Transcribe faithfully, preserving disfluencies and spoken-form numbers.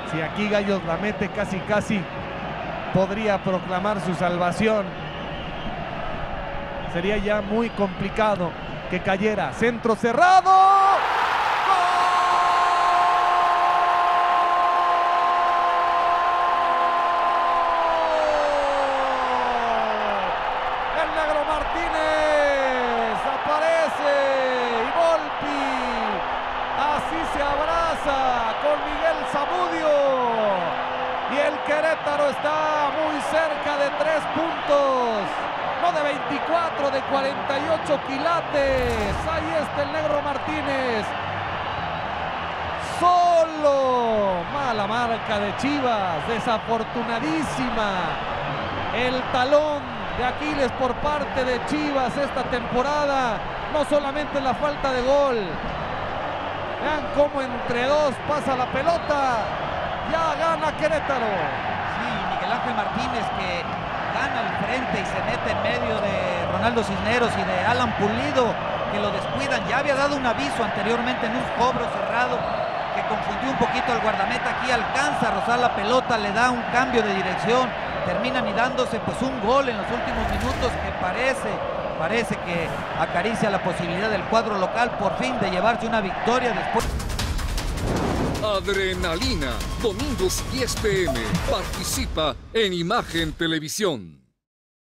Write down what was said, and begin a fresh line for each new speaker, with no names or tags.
Si aquí Gallos la mete, casi casi podría proclamar su salvación. Sería ya muy complicado que cayera. Centro cerrado. Martínez aparece y Volpi así se abraza con Miguel Zamudio y el Querétaro está muy cerca de tres puntos, no de veinticuatro, de cuarenta y ocho quilates. Ahí está el Negro Martínez solo. Mala marca de Chivas, desafortunadísima. El talón de Aquiles por parte de Chivas esta temporada, no solamente la falta de gol. Vean cómo entre dos pasa la pelota. Ya gana Querétaro.
Sí, Miguel Ángel Martínez, que gana al frente y se mete en medio de Ronaldo Cisneros y de Alan Pulido, que lo descuidan. Ya había dado un aviso anteriormente en un cobro cerrado que confundió un poquito al guardameta. Aquí alcanza a rozar la pelota, le da un cambio de dirección, termina midándose pues un gol en los últimos minutos que parece, parece que acaricia la posibilidad del cuadro local por fin de llevarse una victoria después.
Adrenalina, domingos diez p m Participa en Imagen Televisión.